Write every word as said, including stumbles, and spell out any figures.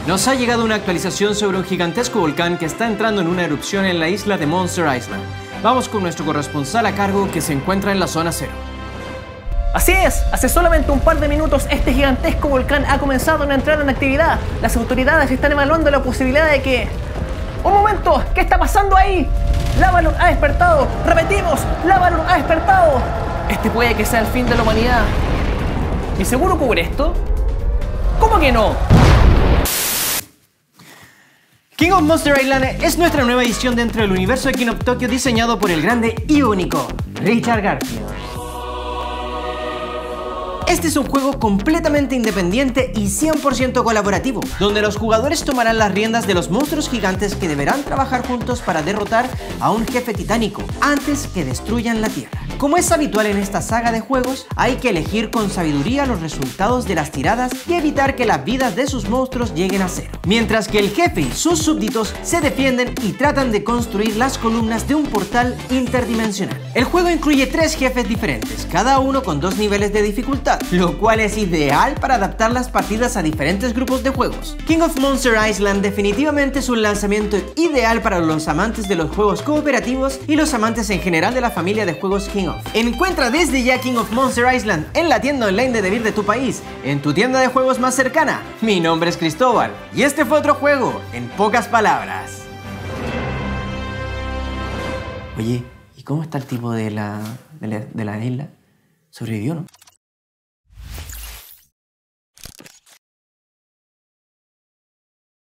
Nos ha llegado una actualización sobre un gigantesco volcán que está entrando en una erupción en la isla de Monster Island. Vamos con nuestro corresponsal a cargo que se encuentra en la zona cero. Así es, hace solamente un par de minutos este gigantesco volcán ha comenzado a entrar en actividad. Las autoridades están evaluando la posibilidad de que... ¡Un momento! ¿Qué está pasando ahí? Lavalon ha despertado. Repetimos, Lavalon ha despertado. Este puede que sea el fin de la humanidad. ¿Mi seguro cubre esto? ¿Cómo que no? King of Monster Island es nuestra nueva edición dentro del universo de King of Tokyo diseñado por el grande y único Richard Garfield. Este es un juego completamente independiente y cien por ciento colaborativo, donde los jugadores tomarán las riendas de los monstruos gigantes que deberán trabajar juntos para derrotar a un jefe titánico antes que destruyan la Tierra. Como es habitual en esta saga de juegos, hay que elegir con sabiduría los resultados de las tiradas y evitar que las vidas de sus monstruos lleguen a cero. Mientras que el jefe y sus súbditos se defienden y tratan de construir las columnas de un portal interdimensional. El juego incluye tres jefes diferentes, cada uno con dos niveles de dificultad, lo cual es ideal para adaptar las partidas a diferentes grupos de juegos. King of Monster Island definitivamente es un lanzamiento ideal para los amantes de los juegos cooperativos y los amantes en general de la familia de juegos King of. Encuentra desde ya King of Monster Island en la tienda online de Devir de tu país, en tu tienda de juegos más cercana. Mi nombre es Cristóbal y este fue otro juego, en pocas palabras. Oye, ¿y cómo está el tipo de la, de la, de la isla? ¿Sobrevivió, no?